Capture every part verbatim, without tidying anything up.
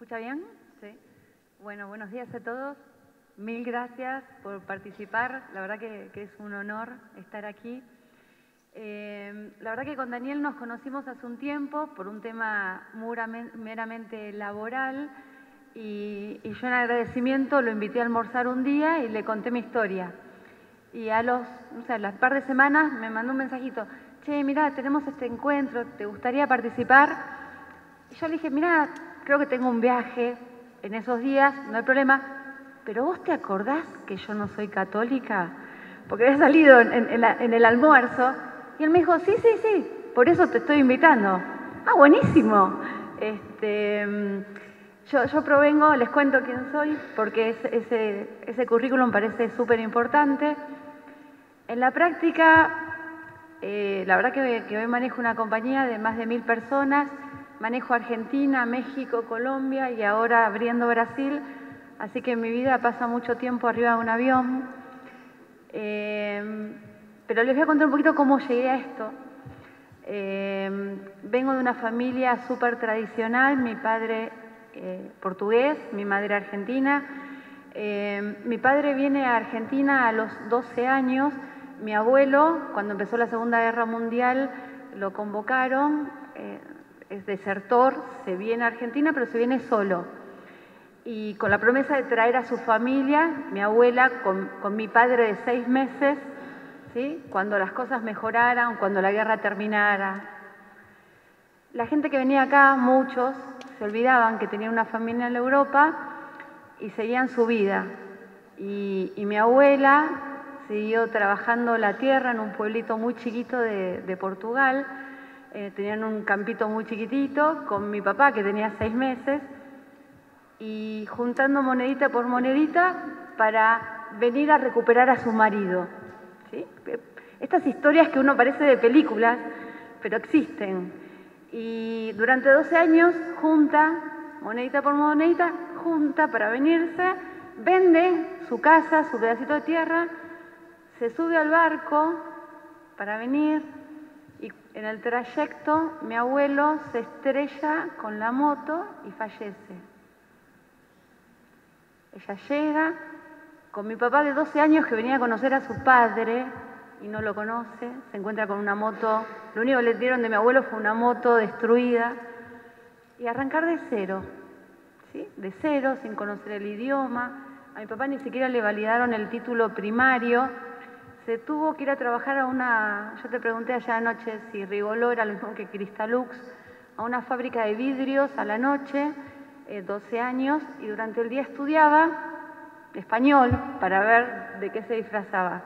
escucha bien? Sí. Bueno, buenos días a todos. Mil gracias por participar. La verdad que, que es un honor estar aquí. Eh, la verdad que con Daniel nos conocimos hace un tiempo por un tema meramente laboral y, y yo en agradecimiento lo invité a almorzar un día y le conté mi historia. Y a los, o sea, las par de semanas me mandó un mensajito: che, mirá, tenemos este encuentro, ¿te gustaría participar? Y yo le dije: mirá, creo que tengo un viaje en esos días, no hay problema, pero ¿vos te acordás que yo no soy católica? Porque había salido en, en, la, en el almuerzo. Y él me dijo: sí, sí, sí, por eso te estoy invitando. Ah, buenísimo. Este, yo, yo provengo, les cuento quién soy, porque ese, ese, ese currículum parece súper importante. En la práctica, eh, la verdad que, que hoy manejo una compañía de más de mil personas, manejo Argentina, México, Colombia y ahora abriendo Brasil, así que en mi vida pasa mucho tiempo arriba de un avión. Eh, pero les voy a contar un poquito cómo llegué a esto. Eh, vengo de una familia súper tradicional, mi padre eh, portugués, mi madre argentina. Eh, mi padre viene a Argentina a los doce años. Mi abuelo, cuando empezó la Segunda Guerra Mundial, lo convocaron, eh, es desertor, se viene a Argentina, pero se viene solo. Y con la promesa de traer a su familia, mi abuela con, con mi padre de seis meses, ¿sí? Cuando las cosas mejoraran, cuando la guerra terminara. La gente que venía acá, muchos, se olvidaban que tenían una familia en Europa y seguían su vida. Y, y mi abuela siguió trabajando la tierra en un pueblito muy chiquito de, de Portugal. Eh, tenían un campito muy chiquitito con mi papá, que tenía seis meses, y juntando monedita por monedita para venir a recuperar a su marido. ¿Sí? Estas historias que uno parece de películas, pero existen. Y durante doce años junta, monedita por monedita, junta para venirse, vende su casa, su pedacito de tierra, se sube al barco para venir y en el trayecto mi abuelo se estrella con la moto y fallece. Ella llega con mi papá de doce años que venía a conocer a su padre y no lo conoce, se encuentra con una moto, lo único que le dieron de mi abuelo fue una moto destruida y arrancar de cero, ¿sí? De cero, sin conocer el idioma. A mi papá ni siquiera le validaron el título primario, se tuvo que ir a trabajar a una, yo te pregunté allá anoche si Rigoló era lo mismo que Cristalux, a una fábrica de vidrios a la noche, eh, doce años, y durante el día estudiaba español para ver de qué se disfrazaba.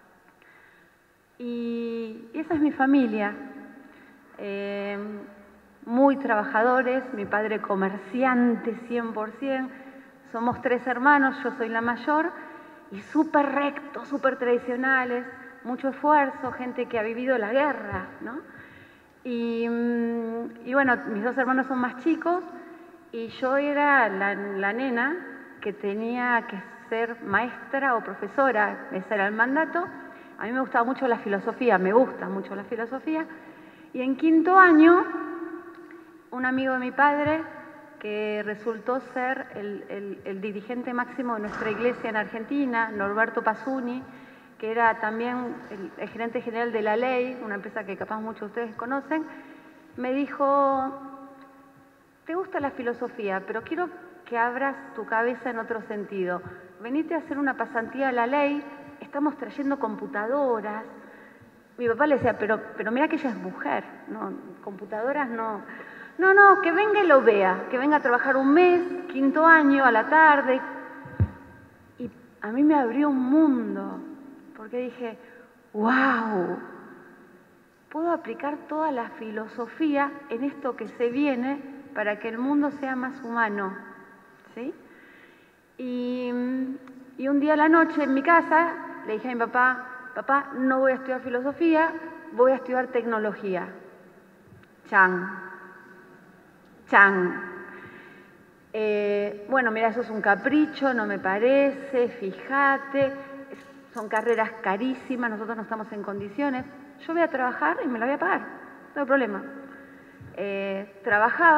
Y, y esa es mi familia, eh, muy trabajadores, mi padre comerciante cien por cien, somos tres hermanos, yo soy la mayor, y súper rectos, súper tradicionales, mucho esfuerzo, gente que ha vivido la guerra, ¿no? Y, y bueno, mis dos hermanos son más chicos y yo era la, la nena que tenía que ser maestra o profesora, ese era el mandato. A mí me gustaba mucho la filosofía, me gusta mucho la filosofía. Y en quinto año, un amigo de mi padre, que resultó ser el, el, el dirigente máximo de nuestra iglesia en Argentina, Norberto Pasuni, que era también el, el gerente general de La Ley, una empresa que capaz muchos de ustedes conocen, me dijo: te gusta la filosofía, pero quiero que abras tu cabeza en otro sentido. Venite a hacer una pasantía a La Ley, estamos trayendo computadoras. Mi papá le decía: pero, pero mira que ella es mujer, no, computadoras no. No, no, que venga y lo vea, que venga a trabajar un mes, quinto año, a la tarde. Y a mí me abrió un mundo, porque dije: wow, puedo aplicar toda la filosofía en esto que se viene para que el mundo sea más humano, ¿sí? Y, y un día a la noche en mi casa le dije a mi papá: papá, no voy a estudiar filosofía, voy a estudiar tecnología. Chan. Chan. Eh, bueno, mira, eso es un capricho, no me parece, fíjate, son carreras carísimas, nosotros no estamos en condiciones. Yo voy a trabajar y me la voy a pagar, no hay problema. Eh, trabajaba,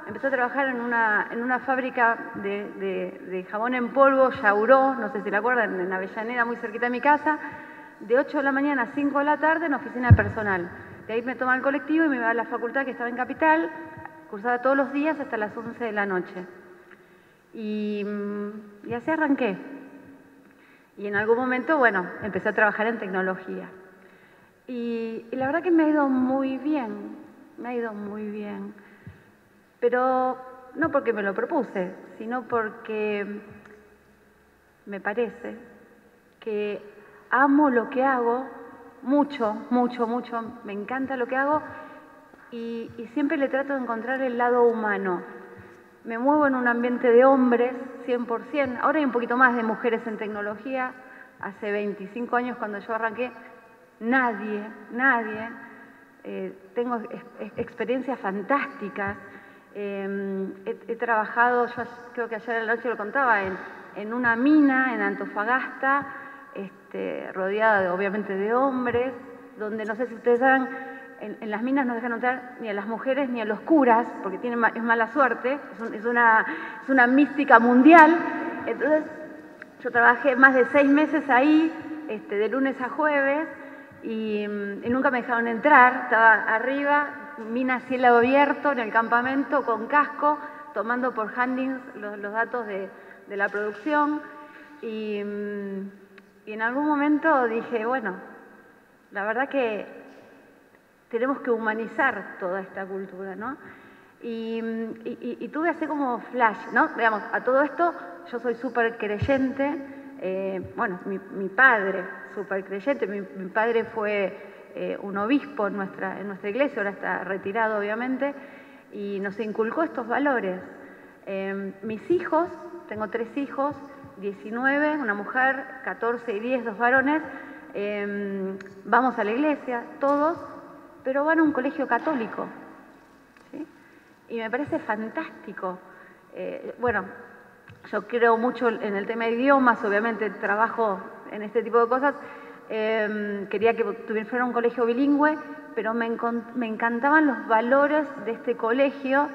empecé a trabajar en una, en una fábrica de, de, de jabón en polvo, Yauró, no sé si la acuerdan, en Avellaneda, muy cerquita de mi casa, de ocho de la mañana a cinco de la tarde en oficina personal. De ahí me tomaba el colectivo y me iba a la facultad que estaba en Capital, cursaba todos los días hasta las once de la noche. Y, y así arranqué. Y en algún momento, bueno, empecé a trabajar en tecnología. Y, y la verdad que me ha ido muy bien, me ha ido muy bien. Pero no porque me lo propuse, sino porque me parece que amo lo que hago, mucho, mucho, mucho, me encanta lo que hago y, y siempre le trato de encontrar el lado humano. Me muevo en un ambiente de hombres, cien por cien. Ahora hay un poquito más de mujeres en tecnología. Hace veinticinco años cuando yo arranqué, nadie, nadie. Eh, tengo ex experiencias fantásticas. Eh, he, he trabajado, yo creo que ayer a la noche lo contaba, en, en una mina en Antofagasta, este, rodeada de, obviamente de hombres, donde no sé si ustedes saben, en, en las minas no dejan entrar ni a las mujeres ni a los curas, porque tienen, es mala suerte, es, un, es, una, es una mística mundial. Entonces, yo trabajé más de seis meses ahí, este, de lunes a jueves, y, y nunca me dejaron entrar, estaba arriba, mina a cielo abierto en el campamento con casco, tomando por handings los, los datos de, de la producción. Y, y en algún momento dije, bueno, la verdad que tenemos que humanizar toda esta cultura, ¿no? Y, y, y tuve así como flash, ¿no? Digamos, a todo esto yo soy súper creyente, eh, bueno, mi, mi padre súper creyente, mi, mi padre fue Eh, un obispo en nuestra, en nuestra iglesia, ahora está retirado obviamente, y nos inculcó estos valores. Eh, mis hijos, tengo tres hijos, diecinueve, una mujer, catorce y diez, dos varones, eh, vamos a la iglesia, todos, pero van a un colegio católico, ¿sí? Y me parece fantástico. Eh, bueno, yo creo mucho en el tema de idiomas, obviamente trabajo en este tipo de cosas. Eh, quería que fuera un colegio bilingüe, pero me, me encantaban los valores de este colegio,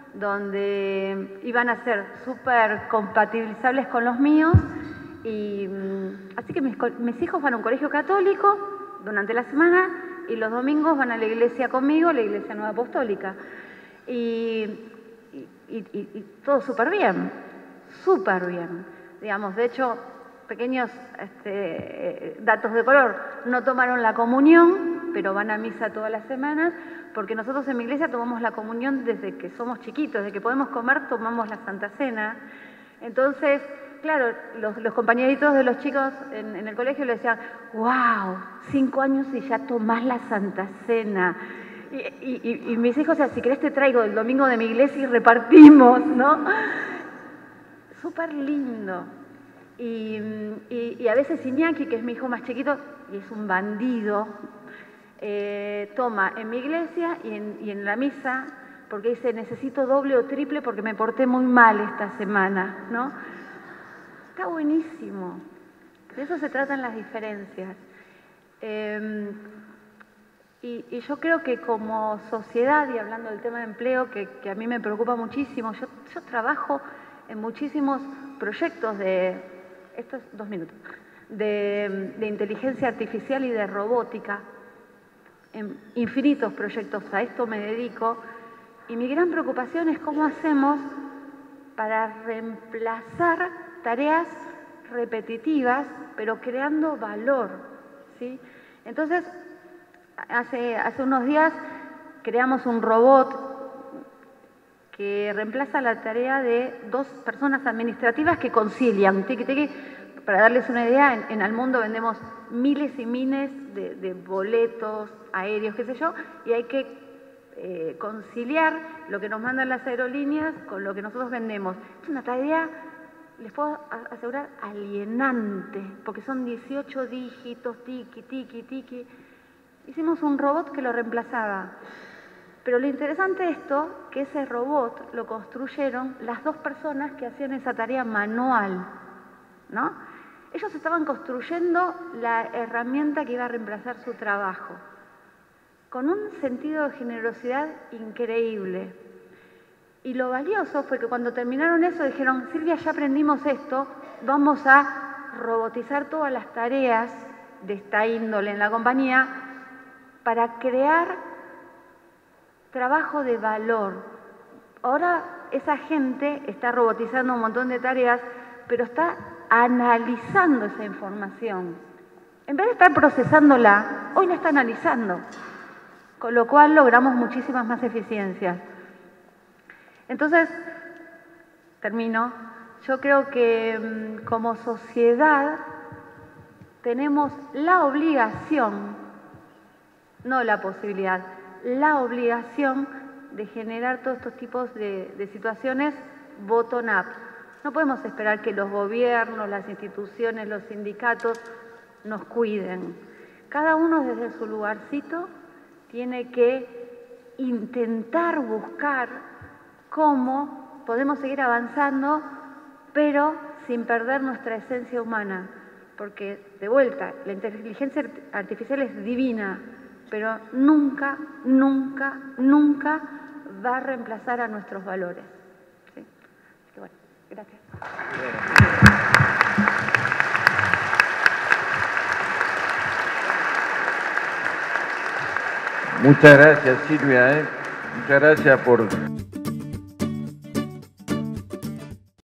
donde iban a ser súper compatibilizables con los míos. Y, así que mis, mis hijos van a un colegio católico durante la semana y los domingos van a la iglesia conmigo, la Iglesia Nueva Apostólica. Y, y, y, y todo súper bien, súper bien. Digamos, de hecho, pequeños este, datos de color, no tomaron la comunión, pero van a misa todas las semanas, porque nosotros en mi iglesia tomamos la comunión desde que somos chiquitos, desde que podemos comer tomamos la Santa Cena. Entonces, claro, los, los compañeritos de los chicos en, en el colegio le decían, wow, cinco años y ya tomás la Santa Cena. Y, y, y mis hijos, o sea, si querés te traigo el domingo de mi iglesia y repartimos, ¿no? Súper lindo. Y, y, y a veces Iñaki, que es mi hijo más chiquito, y es un bandido, eh, toma en mi iglesia y en, y en la misa, porque dice, necesito doble o triple porque me porté muy mal esta semana, ¿no? Está buenísimo. De eso se tratan las diferencias. Eh, y, y yo creo que como sociedad, y hablando del tema de empleo, que, que a mí me preocupa muchísimo, yo, yo trabajo en muchísimos proyectos de... estos dos minutos, de, de inteligencia artificial y de robótica, en infinitos proyectos, a esto me dedico, y mi gran preocupación es cómo hacemos para reemplazar tareas repetitivas, pero creando valor, ¿sí? Entonces, hace, hace unos días creamos un robot que reemplaza la tarea de dos personas administrativas que concilian. Tiqui, tiqui. Para darles una idea, en, en Almundo vendemos miles y miles de, de boletos aéreos, qué sé yo, y hay que eh, conciliar lo que nos mandan las aerolíneas con lo que nosotros vendemos. Es una tarea, les puedo asegurar, alienante, porque son dieciocho dígitos, tiqui, tiqui, tiqui. Hicimos un robot que lo reemplazaba. Pero lo interesante de esto, que ese robot lo construyeron las dos personas que hacían esa tarea manual, ¿no? Ellos estaban construyendo la herramienta que iba a reemplazar su trabajo, con un sentido de generosidad increíble. Y lo valioso fue que cuando terminaron eso dijeron, Silvia, ya aprendimos esto, vamos a robotizar todas las tareas de esta índole en la compañía para crear trabajo de valor. Ahora esa gente está robotizando un montón de tareas, pero está analizando esa información. En vez de estar procesándola, hoy la está analizando, con lo cual logramos muchísimas más eficiencias. Entonces, termino, yo creo que como sociedad tenemos la obligación, no la posibilidad, la obligación de generar todos estos tipos de, de situaciones bottom-up. No podemos esperar que los gobiernos, las instituciones, los sindicatos nos cuiden. Cada uno desde su lugarcito tiene que intentar buscar cómo podemos seguir avanzando, pero sin perder nuestra esencia humana. Porque, de vuelta, la inteligencia artificial es divina, pero nunca, nunca, nunca va a reemplazar a nuestros valores. ¿Sí? Así que bueno, gracias. Muchas gracias, Silvia. ¿eh? Muchas gracias por...